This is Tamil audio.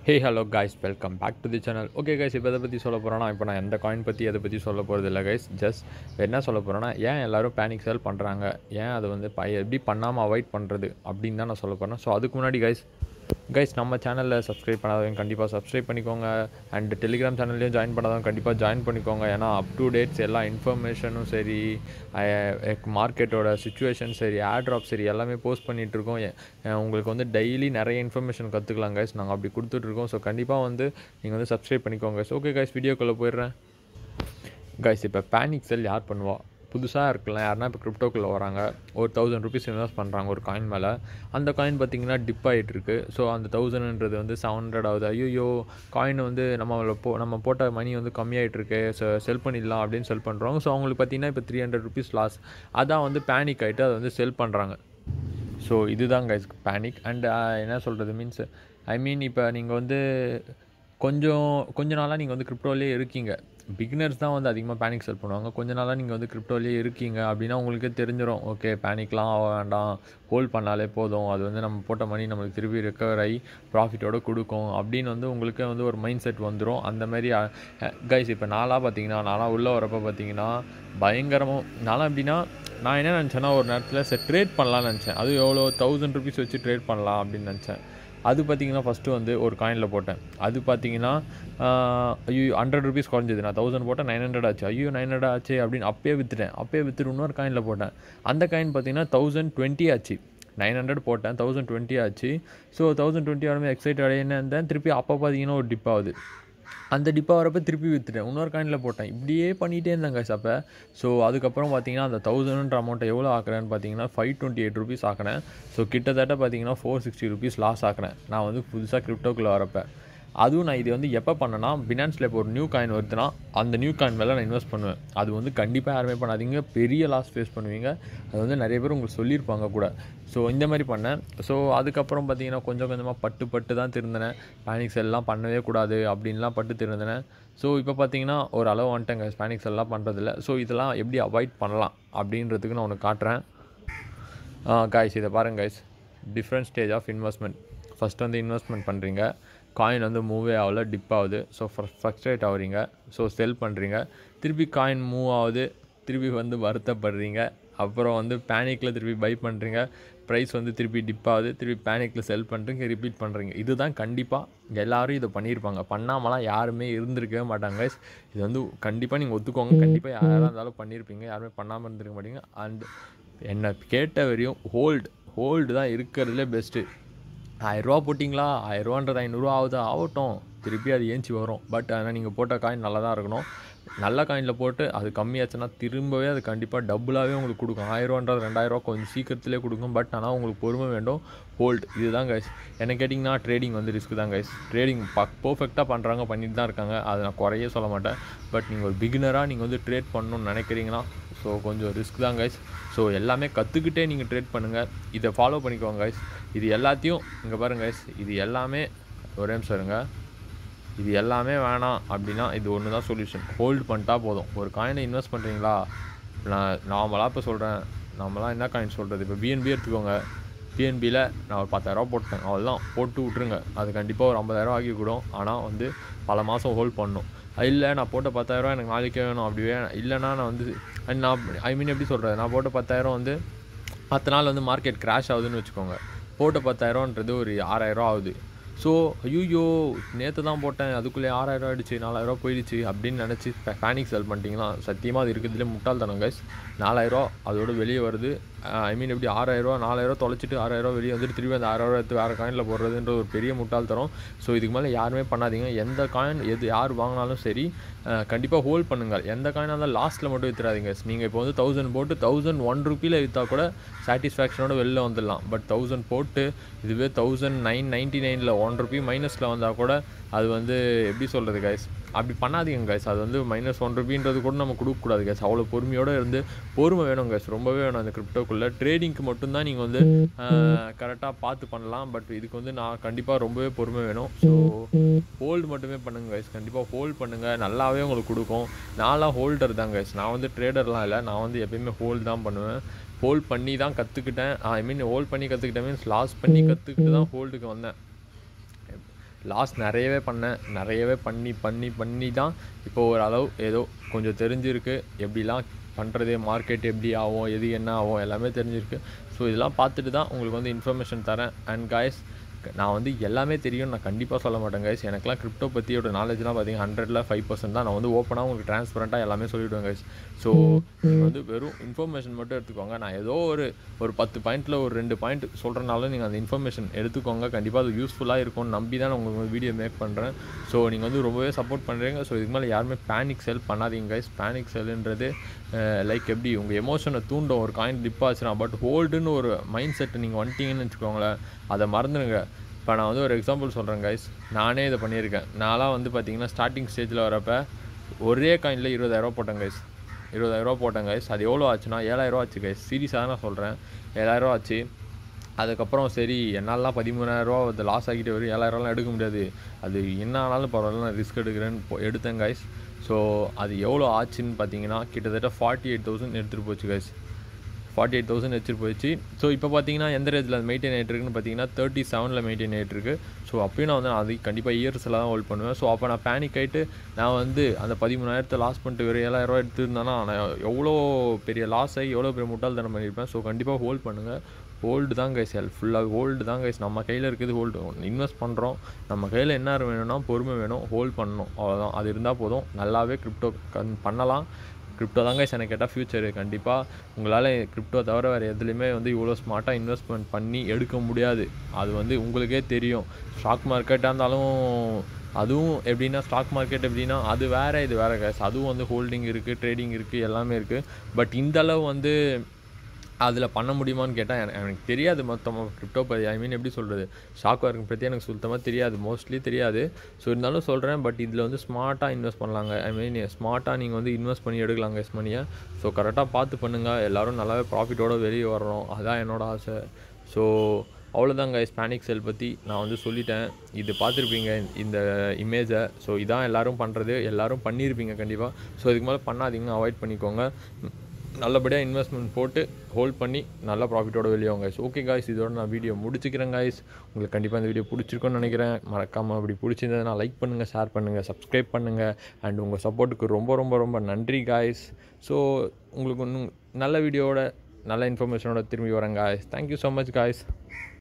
Hey hello guys, welcome back to the channel. Okay guys, இப்போ எதை பற்றி சொல்ல போகிறோன்னா, இப்போ நான் எந்த காயின் பற்றி எதை பற்றி சொல்ல போகிறது இல்லை கைஸ். ஜஸ்ட் என்ன சொல்ல போகிறேன்னா, ஏன் எல்லோரும் பேனிக் சேல் பண்ணுறாங்க, ஏன் அதை வந்து எப்படி பண்ணாமல் அவாய்ட் பண்ணுறது அப்படின்னு தான் நான் சொல்ல போகிறேன். ஸோ அதுக்கு முன்னாடி கைஸ் நம்ம சேனலில் சப்ஸ்கிரைப் பண்ணாதவங்க கண்டிப்பாக சப்ஸ்கிரைப் பண்ணிக்கோங்க. அண்ட் டெலிகிராம் சேனல்லையும் ஜாயின் பண்ணாதவங்க கண்டிப்பாக ஜாயின் பண்ணிக்கோங்க. ஏன்னா அப் டு டேட்ஸ் எல்லா இன்ஃபர்மேஷனும் சரி, மார்க்கெட்டோட சுச்சுவேஷன் சரி, ஏர்ட்ராப் சரி எல்லாமே போஸ்ட் பண்ணிகிட்ருக்கோம். உங்களுக்கு வந்து டெய்லி நிறைய இன்ஃபர்மேஷன் கற்றுக்கலாம் கைஸ், நாங்கள் அப்படி கொடுத்துட்ருக்கோம். ஸோ கண்டிப்பாக வந்து நீங்கள் வந்து சப்ஸ்கிரைப் பண்ணிக்கோங்க. ஓகே கைஸ், வீடியோக்குள்ளே போயிடுறேன். கைஸ், இப்போ பேனிக் செல் யார் பண்ணுவா? புதுசாக இருக்கலாம், யாருன்னா இப்போ கிரிப்டோக்குள்ளே வராங்க, ஒரு 1000 ருபீஸ் இன்வெஸ்ட் பண்ணுறாங்க ஒரு காயின் மேலே. அந்த காயின் பார்த்திங்கன்னா டிப் ஆகிட்டுருக்கு. ஸோ அந்த 1000ன்றது வந்து 700 ஆகுது. ஐயோ காயின் வந்து நம்ம போட்ட மணி வந்து கம்மியாகிட்டுருக்கு, செல் பண்ணிடலாம் அப்படின்னு செல் பண்ணுறாங்க. ஸோ அவங்களுக்கு பார்த்திங்கன்னா இப்போ 300 ருபீஸ் லாஸ். அதான் வந்து பேனிக் ஆகிட்டு அதை வந்து செல் பண்ணுறாங்க. ஸோ இதுதான் கைஸ் பேனிக். அண்ட் என்ன சொல்கிறது மீன்ஸ் இப்போ நீங்கள் வந்து கொஞ்ச நாளாக நீங்கள் வந்து கிரிப்டோலேயே இருக்கீங்க. பிகினர்ஸ் தான் வந்து அதிகமாக பேனிக் செல் பண்ணுவாங்க. கொஞ்ச நாளாக நீங்கள் வந்து கிரிப்டோலேயே இருக்கீங்க அப்படின்னா உங்களுக்கே தெரிஞ்சிடும், ஓகே பேனிக்லாம் ஆக வேண்டாம், ஹோல்ட் பண்ணாலே போதும், அது வந்து நம்ம போட்ட மணி நம்மளுக்கு திருப்பி ரெக்கவர் ஆகி ப்ராஃபிட்டோடு கொடுக்கும் அப்படின்னு வந்து உங்களுக்கே வந்து ஒரு மைண்ட் செட் வந்துடும். அந்தமாரி கைஸ் இப்போ நாளாக உள்ளே வரப்போ பார்த்தீங்கன்னா பயங்கரமாக நாளாக எப்படின்னா, நான் என்ன நினச்சேன்னா ஒரு நேரத்தில் ட்ரேட் பண்ணலான்னு நினச்சேன். அது எவ்வளோ 1000 ருபீஸ் வச்சு ட்ரேட் பண்ணலாம் அப்படின்னு நினச்சேன். அது பார்த்திங்கன்னா ஃபஸ்ட்டு வந்து ஒரு காயினில் போட்டேன். அது பார்த்திங்கன்னா ஐயோ 100 ருபீஸ் குறைஞ்சது. நான் 1000 போட்டேன், 900 ஆச்சு. ஐயோ 900 ஆச்சு அப்படின்னு அப்பயே விற்றுட்டு இன்னொரு காயினில் போட்டேன். அந்த காயின் பார்த்திங்கன்னா 1020 ஆச்சு. 900 போட்டேன், 1020 ஆச்சு. ஸோ 1020 ஆகும்போது எக்ஸைட் அடையின்னு இருந்தேன். திருப்பி அப்போ பார்த்திங்கன்னா ஒரு டிப் ஆகுது. அந்த டிப்பாக வரப்போ திருப்பி விற்றுட்டேன், இன்னொரு காயினில் போட்டேன். இப்படியே பண்ணிகிட்டே இருந்தாங்க அப்போ. ஸோ அதுக்கப்புறம் பார்த்தீங்கன்னா அந்த 1000ன்ற அமௌண்ட்டை எவ்வளோ ஆக்குறேன்னு பார்த்தீங்கன்னா 528 ருபீஸ் ஆக்குறேன். ஸோ கிட்டத்தட்ட பார்த்தீங்கன்னா 460 ருபீஸ் லாஸ் ஆக்குறேன் நான் வந்து புதுசாக கிரிப்டோக்குள்ளே வரப்போ. அதுவும் நான் இது வந்து எப்போ பண்ணேன்னா, பினான்ஸில் இப்போ ஒரு நியூ காயின் வருதுன்னா அந்த நியூ காயின் மேலே நான் இன்வெஸ்ட் பண்ணுவேன். அது வந்து கண்டிப்பாக யாருமே பண்ணாதீங்க, பெரிய லாஸ் ஃபேஸ் பண்ணுவீங்க. அது வந்து நிறைய பேர் உங்களுக்கு சொல்லியிருப்பாங்க கூட. ஸோ இந்த மாதிரி பண்ணேன். ஸோ அதுக்கப்புறம் பார்த்தீங்கன்னா கொஞ்சம் கொஞ்சமாக பட்டு தான் திருந்தினேன். பேனிக் செல்லாம் பண்ணவே கூடாது அப்படின்லாம் திருந்தினேன். ஸோ இப்போ பார்த்தீங்கன்னா ஒரு அளவு வந்துட்டேங்க, பேனிக் செல்லாம் பண்ணுறதில்ல. ஸோ இதெல்லாம் எப்படி அவாய்ட் பண்ணலாம் அப்படின்றதுக்கு நான் ஒன்று காட்டுறேன். கைஸ் இதை பாருங்கள் guys, different stage of investment. First வந்து இன்வெஸ்ட்மெண்ட் பண்ணுறீங்க, காயின் வந்து மூவே ஆகல, டிப் ஆகுது. ஸோ ஃப்ரஸ்ட்ரேட் ஆகுறீங்க, ஸோ செல் பண்ணுறீங்க. திருப்பி காயின் மூவ் ஆகுது, திருப்பி வந்து வருத்தப்படுறீங்க. அப்புறம் வந்து பேனிக்கில் திருப்பி பை பண்ணுறீங்க, ப்ரைஸ் வந்து திருப்பி டிப் ஆகுது, திருப்பி பேனிக்கில் செல் பண்ணுறீங்க, ரிப்பீட் பண்ணுறீங்க. இதுதான் கண்டிப்பாக எல்லோரும் இதை பண்ணியிருப்பாங்க. பண்ணாமலாம் யாருமே இருந்திருக்கவே மாட்டாங்க. இது வந்து கண்டிப்பாக நீங்கள் ஒத்துக்கோங்க, கண்டிப்பாக யாராக இருந்தாலும் பண்ணியிருப்பீங்க, யாருமே பண்ணாமல் இருந்திருக்க மாட்டீங்க. அண்ட் என்னை கேட்ட வரையும் ஹோல்டு தான் இருக்கிறதுலே பெஸ்ட்டு. 1000 ரூபா போட்டிங்களா, 1000 ரூபான்றது 500 ரூபா ஆகட்டும், திருப்பி அது ஏஞ்சி வரும். பட் ஆனால் நீங்கள் போட்ட காயின் நல்லா தான் இருக்கணும். நல்ல காயினில் போட்டு அது கம்மியாச்சுன்னா திரும்பவே அது கண்டிப்பாக டபுளாகவே உங்களுக்கு கொடுக்கும். 1000 ரூபான்றது 2000 ரூபா கொஞ்சம் சீக்கிரத்துலேயே கொடுக்கும். பட் ஆனால் உங்களுக்கு பொறுமை வேண்டும், ஹோல்டு. இதுதான் கைஸ். என்ன கேட்டிங்கன்னா ட்ரேடிங் வந்து ரிஸ்க் தான் கைஸ். ட்ரேடிங் பர்ஃபெக்டாக பண்ணுறாங்க, பண்ணிட்டு தான் இருக்காங்க, அதை நான் குறையே சொல்ல மாட்டேன். பட் நீங்கள் ஒரு பிகினராக நீங்கள் வந்து ட்ரேட் பண்ணணும்னு நினைக்கிறீங்கன்னா ஸோ கொஞ்சம் ரிஸ்க் தான் கைஸ். ஸோ எல்லாமே கற்றுக்கிட்டே நீங்கள் ட்ரேட் பண்ணுங்கள், இதை ஃபாலோ பண்ணிக்கோங்க கைஸ். இது எல்லாத்தையும் இங்கே பாருங்கள் கைஸ், இது எல்லாமே ஒரே நிமிஷம் இருங்க, இது எல்லாமே வேணாம் அப்படின்னா இது ஒன்று தான் சொல்யூஷன். ஹோல்டு பண்ணிட்டா போதும். ஒரு காயினை இன்வெஸ்ட் பண்ணுறீங்களா, நான் நார்மலாக இப்போ சொல்கிறேன், நார்மலாக என்ன காயின் சொல்கிறது, இப்போ பிஎன்பி எடுத்துக்கோங்க. பிஎன்பியில் நான் ஒரு 10,000 போட்டேன், அவ்வளோதான், போட்டு விட்ருங்க. அது கண்டிப்பாக ஒரு 50,000 ஆகி கூடும். ஆனால் வந்து பல மாதம் ஹோல்ட் பண்ணணும். இல்லை நான் போட்ட 10,000 எனக்கு நாளைக்கே வேணும் அப்படி இல்லைனா நான் வந்து எப்படி சொல்கிறது, நான் போட்ட 10,000 வந்து 10 நாள் வந்து மார்க்கெட் கிராஷ் ஆகுதுன்னு வச்சுக்கோங்க. போட்ட 10,000ன்றது ஒரு 6,000 ஆகுது. ஸோ ஐயோ நேற்று தான் போட்டேன், அதுக்குள்ளே 6,000 ஆகிடுச்சு, 4,000 போயிடுச்சு அப்படின்னு நினச்சி பேனிக் செல் பண்ணிட்டீங்கன்னா சத்தியமாக அது இருக்கிறதுலே முட்டாள்தனம் கைஸ். 4,000 அதோட வெளியே வருது. எப்படி 6,000 4,000 தொலைச்சிட்டு 6,000 வெளியே வந்துட்டு திரும்பி அந்த 6,000 எடுத்து வேறு காயினில் போடுறதுன்ற ஒரு பெரிய முட்டாள்தனம். ஸோ இதுக்கு மேலே யாருமே பண்ணாதீங்க. எந்த காயின் யார் வாங்கினாலும் சரி கண்டிப்பாக ஹோல்ட் பண்ணுங்கள். எந்த காயினாக இருந்தாலும் லாஸ்ட்டில் மட்டும் விற்றுறாதீங்க. நீங்கள் இப்போ வந்து 1000 போட்டு 1001 ருபீயில் விற்றா கூட சாட்டிஸ்ஃபேக்ஷனோட வெளில வந்துடலாம். பட் 1000 போட்டு இதுவே 1999 1 ருபி மைனஸில் வந்தால் கூட அது வந்து எப்படி சொல்கிறது கைஸ், அப்படி பண்ணாதீங்க கைஸ். அது வந்து -1 ருபின்றது கூட நம்ம கொடுக்கக்கூடாது கைஸ். அவ்வளோ பொறுமையோடு இருந்து, பொறுமை வேணும் கைஸ், ரொம்பவே வேணும் அந்த கிரிப்டோக்குள்ளே. ட்ரேடிங்க்கு மட்டும்தான் நீங்கள் வந்து கரெக்டாக பார்த்து பண்ணலாம். பட் இதுக்கு வந்து நான் கண்டிப்பாக ரொம்பவே பொறுமை வேணும். ஸோ ஹோல்டு மட்டுமே பண்ணுங்கள் கைஸ், கண்டிப்பாக ஹோல்ட் பண்ணுங்கள், நல்லாவே உங்களுக்கு கொடுக்கும். நான்லாம் ஹோல்டர் தான் கைஸ், நான் வந்து ட்ரேடர்லாம் இல்லை, நான் வந்து எப்பயுமே ஹோல்டு தான் பண்ணுவேன். ஹோல்ட் பண்ணி தான் கற்றுக்கிட்டேன். ஹோல்ட் பண்ணி கற்றுக்கிட்டேன் மீன்ஸ் லாஸ் பண்ணி கற்றுக்கிட்டு தான் ஹோல்டுக்கு வந்தேன். லாஸ் நிறையவே பண்ணி தான் இப்போ ஒரு அளவு ஏதோ கொஞ்சம் தெரிஞ்சிருக்கு, எப்படிலாம் பண்ணுறது, மார்க்கெட் எப்படி ஆகும், எது என்ன ஆகும் எல்லாமே தெரிஞ்சிருக்கு. ஸோ இதெல்லாம் பார்த்துட்டு தான் உங்களுக்கு வந்து இன்ஃபர்மேஷன் தரேன். அண்ட் காய்ஸ், நான் வந்து எல்லாமே தெரியும் நான் கண்டிப்பாக சொல்ல மாட்டேன் கைஸ். எனக்குலாம் கிரிப்டோ பற்றியோட நாலேஜ்லாம் பார்த்தீங்கன்னா 100ல் 5% தான். நான் வந்து ஓப்பனாக உங்களுக்கு ட்ரான்ஸ்பரண்ட்டாக எல்லாமே சொல்லிவிடுவேன் கைஸ். ஸோ நீங்கள் வந்து வெறும் இன்ஃபர்மேஷன் மட்டும் எடுத்துக்கோங்க. நான் ஏதோ ஒரு 10 பாயிண்ட்டில் ஒரு 2 பாயிண்ட் சொல்கிறனாலும் நீங்கள் அந்த இன்ஃபர்மேஷன் எடுத்துக்கோங்க. கண்டிப்பாக அது யூஸ்ஃபுல்லாக இருக்கும்னு நம்பி தான் நான் உங்களுக்கு வீடியோ மேக் பண்ணுறேன். ஸோ நீங்கள் வந்து ரொம்பவே சப்போர்ட் பண்ணுறீங்க. ஸோ இதுக்கு மேலே யாருமே பேனிக் செல் பண்ணாதீங்க கைஸ். பேனிக் செல்லுன்றது லைக் எப்படி உங்கள் எமோஷனை தூண்டும். ஒரு காயின் டிப் ஆச்சுன்னா, பட் ஹோல்டுன்னு ஒரு மைண்ட் செட்டு நீங்கள் வந்துட்டீங்கன்னு வச்சுக்கோங்களேன், அதை மறந்துடுங்க. இப்போ நான் வந்து ஒரு எக்ஸாம்பிள் சொல்கிறேன் கைஸ். நானே இதை பண்ணியிருக்கேன். நான்லாம் வந்து பார்த்தீங்கன்னா ஸ்டார்டிங் ஸ்டேஜில் வரப்போ ஒரே காயினில் 20,000 போட்டேன் கைஸ். 20,000 போட்டேன் கைஸ். அது எவ்வளோ ஆச்சுன்னா 7,000 ஆச்சு கைஸ். சீரியஸாக தான் நான் சொல்கிறேன், 7,000 ஆச்சு. அதுக்கப்புறம் சரி என்னாலலாம் 13,000 அது லாஸ் ஆகிட்டு வரும், 7,000லாம் எடுக்க முடியாது, அது என்ன ஆனாலும் பரவாயில்ல நான் ரிஸ்க் எடுக்கிறேன்னு எடுத்தேன் கைஸ். ஸோ அது எவ்வளோ ஆச்சுன்னு பார்த்தீங்கன்னா கிட்டத்தட்ட 48,000 எடுத்துகிட்டு போச்சு கைஸ். 48,000 எடுத்துகிட்டு போயிடுச்சு. ஸோ இப்போ பார்த்தீங்கன்னா எந்த ரேஞ்சில் அது மெயின்டைன் ஆகிட்டு இருக்குன்னு பார்த்தீங்கன்னா 37ல் மெயின்டைன் ஆகிட்டு இருக்கு. ஸோ அப்பயும் நான் வந்து அது கண்டிப்பாக இயர்ஸில் தான் ஹோல்ட் பண்ணுவேன். ஸோ அப்போ நான் பேனிக் ஆகிட்டு நான் வந்து அந்த 13,000 லாஸ் பண்ணிட்டு வெறும் 7,000 எடுத்துருந்தேன்னா நான் எவ்வளோ பெரிய லாஸ் ஆகி எவ்வளோ பெரிய முட்டாள்தனம் பண்ணியிருப்பேன். ஸோ கண்டிப்பாக ஹோல்ட் பண்ணுங்கள். ஹோல்டு தான் கைஸ், ஃபுல்லாக ஹோல்டு தான் கைஸ். நம்ம கையில் இருக்குது ஹோல்டு. இன்வெஸ்ட் பண்ணுறோம், நம்ம கையில் என்ன வேணும்னா பொறுமை வேணும், ஹோல்ட் பண்ணணும், அவ்வளோதான். அது இருந்தால் போதும், நல்லாவே கிரிப்டோ பண்ணலாம். கிரிப்டோ தான் கைஸ் எனக்கு கேட்டால் ஃப்யூச்சரு. கண்டிப்பாக உங்களால் கிரிப்டோ தவிர வேறு எதுலேயுமே வந்து இவ்வளோ ஸ்மார்ட்டாக இன்வெஸ்ட்மெண்ட் பண்ணி எடுக்க முடியாது. அது வந்து உங்களுக்கே தெரியும். ஸ்டாக் மார்க்கெட்டாக இருந்தாலும் அதுவும் எப்படின்னா ஸ்டாக் மார்க்கெட் எப்படின்னா அது வேறு இது வேறு கைஸ். அதுவும் வந்து ஹோல்டிங் இருக்குது, ட்ரேடிங் இருக்குது, எல்லாமே இருக்குது. பட் இந்தளவு வந்து அதில் பண்ண முடியுமான்னு கேட்டால் எனக்கு தெரியாது. மொத்தமாக கிரிப்டோ பற்றி எப்படி சொல்கிறது, ஸ்டாக் மார்க்கெட் பற்றி எனக்கு சுத்தமாக தெரியாது, மோஸ்ட்லி தெரியாது. ஸோ இருந்தாலும் சொல்கிறேன். பட் இதில் வந்து ஸ்மார்ட்டாக இன்வெஸ்ட் பண்ணலாங்க. ஸ்மார்ட்டாக நீங்கள் வந்து இன்வெஸ்ட் பண்ணி எடுக்கலாங்க எஸ் மணியை. ஸோ கரெக்டாக பார்த்து பண்ணுங்கள். எல்லோரும் நல்லாவே ப்ராஃபிட்டோடு வெளியே வர்றோம், அதுதான் என்னோடய ஆசை. ஸோ அவ்வளோதாங்க ஸ்பானிக் செல் பற்றி நான் வந்து சொல்லிட்டேன். இது பார்த்துருப்பீங்க இந்த இமேஜை. ஸோ இதான் எல்லோரும் பண்ணுறது, எல்லோரும் பண்ணியிருப்பீங்க கண்டிப்பாக. ஸோ இதுக்கு மேலே பண்ணாதீங்க, அவாய்ட் பண்ணிக்கோங்க. நல்லபடியாக இன்வெஸ்ட்மெண்ட் போட்டு ஹோல்ட் பண்ணி நல்லா ப்ராஃபிட்டோட வெளியே வாங்க கைஸ். ஓகே காய்ஸ், இதோட நான் வீடியோ முடிச்சுக்கிறேன் காய்ஸ். உங்களுக்கு கண்டிப்பாக இந்த வீடியோ பிடிச்சிருக்குன்னு நினைக்கிறேன். மறக்காமல் அப்படி பிடிச்சிருந்ததுன்னா லைக் பண்ணுங்கள், ஷேர் பண்ணுங்கள், சப்ஸ்கிரைப் பண்ணுங்கள். அண்ட் உங்கள் சப்போர்ட்டுக்கு ரொம்ப ரொம்ப ரொம்ப நன்றி காய்ஸ். ஸோ உங்களுக்கு இன்னும் நல்ல வீடியோவோட நல்ல இன்ஃபர்மேஷனோட திரும்பி வரேன் guys. Thank you so much guys.